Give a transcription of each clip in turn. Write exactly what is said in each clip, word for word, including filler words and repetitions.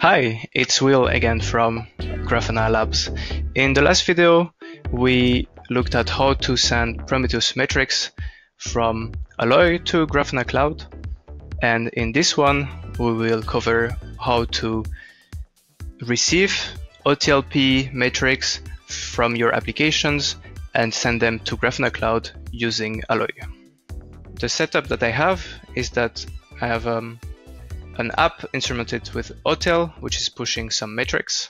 Hi, it's Will again from Grafana Labs. In the last video, we looked at how to send Prometheus metrics from Alloy to Grafana Cloud. And in this one, we will cover how to receive O T L P metrics from your applications and send them to Grafana Cloud using Alloy. The setup that I have is that I have um, an app instrumented with Otel, which is pushing some metrics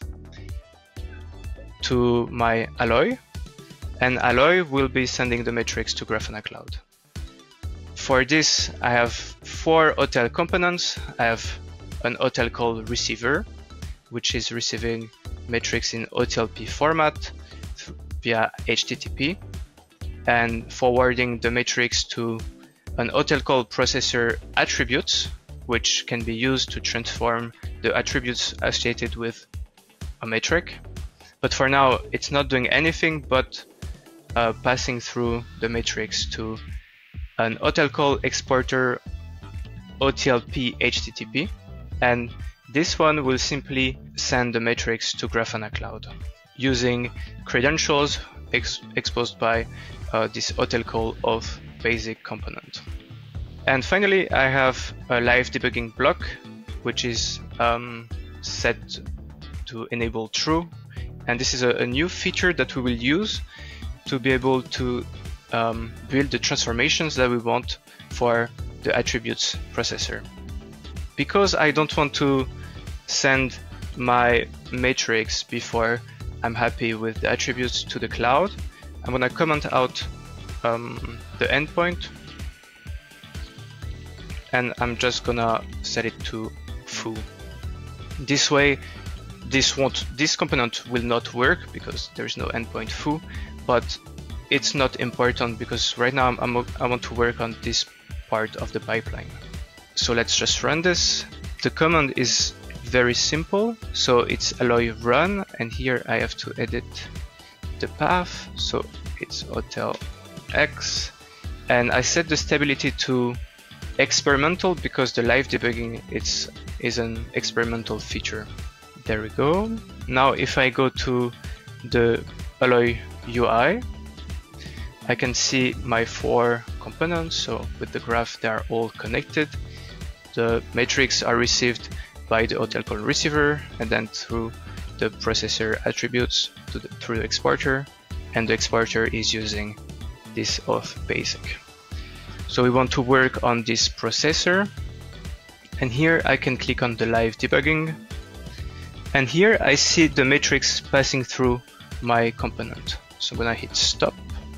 to my Alloy, and Alloy will be sending the metrics to Grafana Cloud. For this, I have four Otel components. I have an Otel call receiver, which is receiving metrics in O T L P format via H T T P and forwarding the metrics to an Otel call processor attributes, which can be used to transform the attributes associated with a metric. But for now, it's not doing anything but uh, passing through the metrics to an Otel call exporter O T L P H T T P. And this one will simply send the metrics to Grafana Cloud using credentials ex exposed by uh, this Otel call auth basic component. And finally, I have a live debugging block, which is um, set to enable true. And this is a, a new feature that we will use to be able to um, build the transformations that we want for the attributes processor. Because I don't want to send my matrix before I'm happy with the attributes to the cloud, I'm gonna comment out um, the endpoint, and I'm just gonna set it to foo. This way, this won't, this component will not work because there is no endpoint foo, but it's not important because right now I'm, I'm, I want to work on this part of the pipeline. So let's just run this. The command is very simple. So it's alloy run, and here I have to edit the path. So it's Otel X, and I set the stability to experimental because the live debugging it's, is an experimental feature. There we go. Now if I go to the Alloy U I, I can see my four components. So with the graph, they are all connected. The metrics are received by the Otel call receiver and then through the processor attributes to the, through the exporter, and the exporter is using this auth basic. So we want to work on this processor, and here I can click on the live debugging, and here I see the metrics passing through my component. So when I hit stop,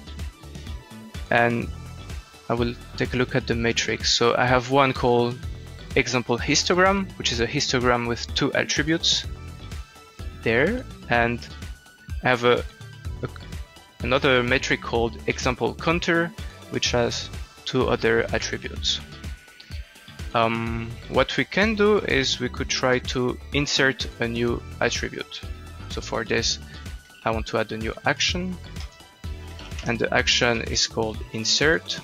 and I will take a look at the matrix. So I have one called example histogram, which is a histogram with two attributes there, and I have a, a another metric called example counter, which has two other attributes. Um, what we can do is we could try to insert a new attribute. So for this, I want to add a new action, and the action is called insert.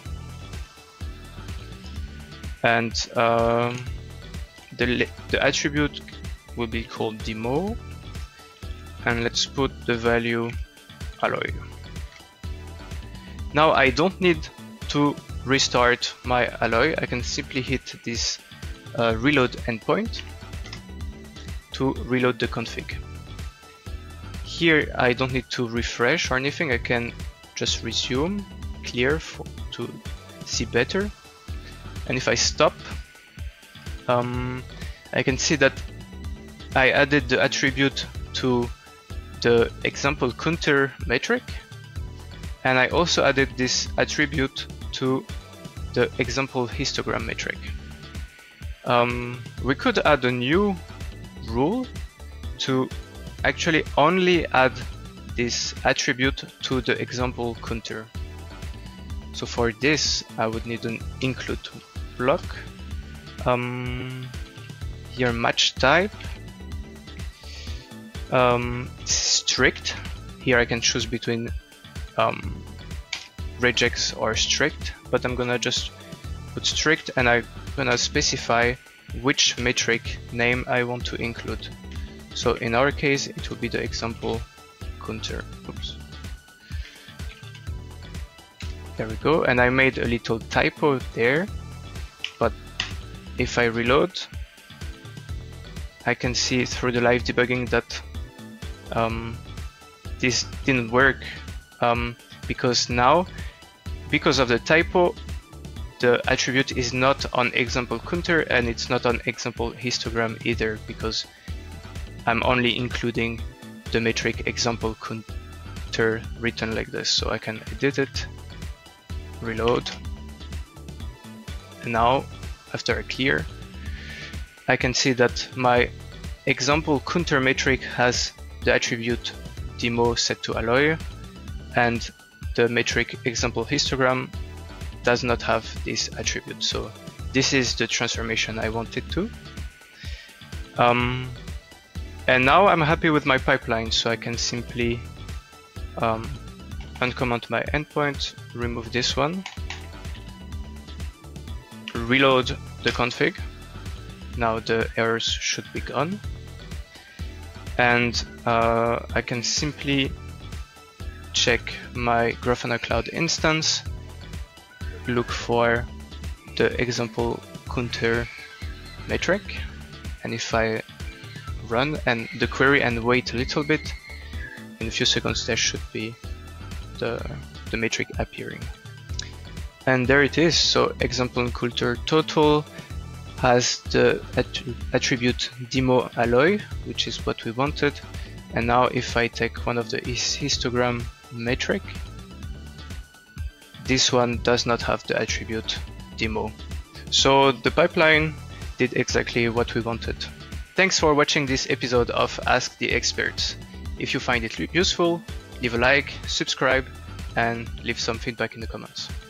And um, the, the attribute will be called demo, and let's put the value alloy. Now I don't need to restart my alloy. I can simply hit this uh, reload endpoint to reload the config. Here I don't need to refresh or anything. I can just resume clear for, to see better. And if I stop, um, I can see that I added the attribute to the example counter metric, and I also added this attribute to the example histogram metric. Um, we could add a new rule to actually only add this attribute to the example counter. So for this, I would need an include block. Um, here match type, um, strict. Here I can choose between um, regex or strict, but I'm gonna just put strict, and I'm gonna specify which metric name I want to include. So in our case, it will be the example counter. Oops. There we go. And I made a little typo there, but if I reload, I can see through the live debugging that um, this didn't work um, because now, because of the typo, the attribute is not on example counter and it's not on example histogram either, because I'm only including the metric example counter written like this. So I can edit it, reload, and now after I clear, I can see that my example counter metric has the attribute demo set to alloy, and the metric example histogram does not have this attribute. So this is the transformation I wanted to. Um, and now I'm happy with my pipeline, so I can simply um, uncomment my endpoint, remove this one, reload the config. Now the errors should be gone. And uh, I can simply check my Grafana Cloud instance, look for the example counter metric, and if I run and the query and wait a little bit, in a few seconds there should be the, the metric appearing. And there it is. So example counter total has the attribute demo alloy, which is what we wanted. And now if I take one of the histogram metric, this one does not have the attribute demo. So the pipeline did exactly what we wanted. Thanks for watching this episode of Ask the Experts. If you find it useful, leave a like, subscribe, and leave some feedback in the comments.